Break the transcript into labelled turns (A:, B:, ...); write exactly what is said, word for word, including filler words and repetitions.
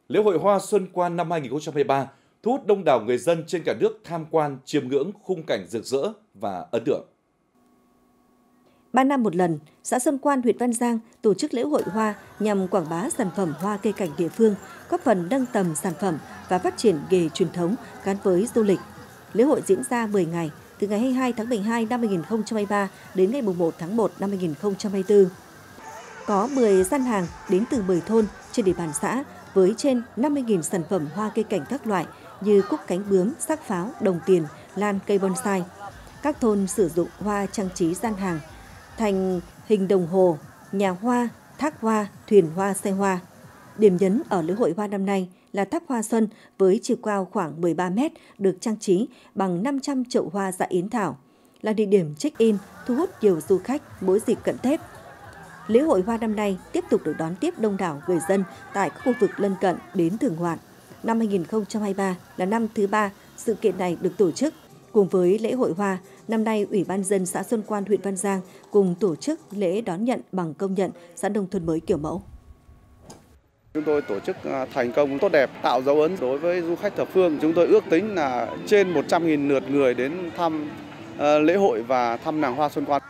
A: Lễ hội Hoa Xuân Quan năm hai nghìn không trăm hai mươi ba thu hút đông đảo người dân trên cả nước tham quan, chiêm ngưỡng khung cảnh rực rỡ và ấn tượng.
B: Ba năm một lần, xã Xuân Quan, huyện Văn Giang tổ chức lễ hội hoa nhằm quảng bá sản phẩm hoa cây cảnh địa phương, góp phần nâng tầm sản phẩm và phát triển nghề truyền thống gắn với du lịch. Lễ hội diễn ra mười ngày, từ ngày hai mươi hai tháng mười hai năm hai nghìn không trăm hai mươi ba đến ngày mùng một tháng một năm hai nghìn không trăm hai mươi tư. Có mười gian hàng đến từ mười thôn trên địa bàn xã với trên năm mươi nghìn sản phẩm hoa cây cảnh các loại như cúc cánh bướm, xác pháo, đồng tiền, lan, cây bonsai. Các thôn sử dụng hoa trang trí gian hàng thành hình đồng hồ, nhà hoa, thác hoa, thuyền hoa, xe hoa. Điểm nhấn ở lễ hội hoa năm nay là thác hoa xuân với chiều cao khoảng mười ba mét được trang trí bằng năm trăm chậu hoa dạ yến thảo, là địa điểm check-in thu hút nhiều du khách mỗi dịp cận Tết. Lễ hội hoa năm nay tiếp tục được đón tiếp đông đảo người dân tại các khu vực lân cận đến thưởng ngoạn. Năm hai nghìn không trăm hai mươi ba là năm thứ ba sự kiện này được tổ chức. Cùng với lễ hội hoa, năm nay Ủy ban nhân dân xã Xuân Quan, huyện Văn Giang cùng tổ chức lễ đón nhận bằng công nhận xã nông thôn mới kiểu mẫu.
C: Chúng tôi tổ chức thành công tốt đẹp, tạo dấu ấn đối với du khách thập phương. Chúng tôi ước tính là trên một trăm nghìn lượt người đến thăm lễ hội và thăm làng hoa Xuân Quan.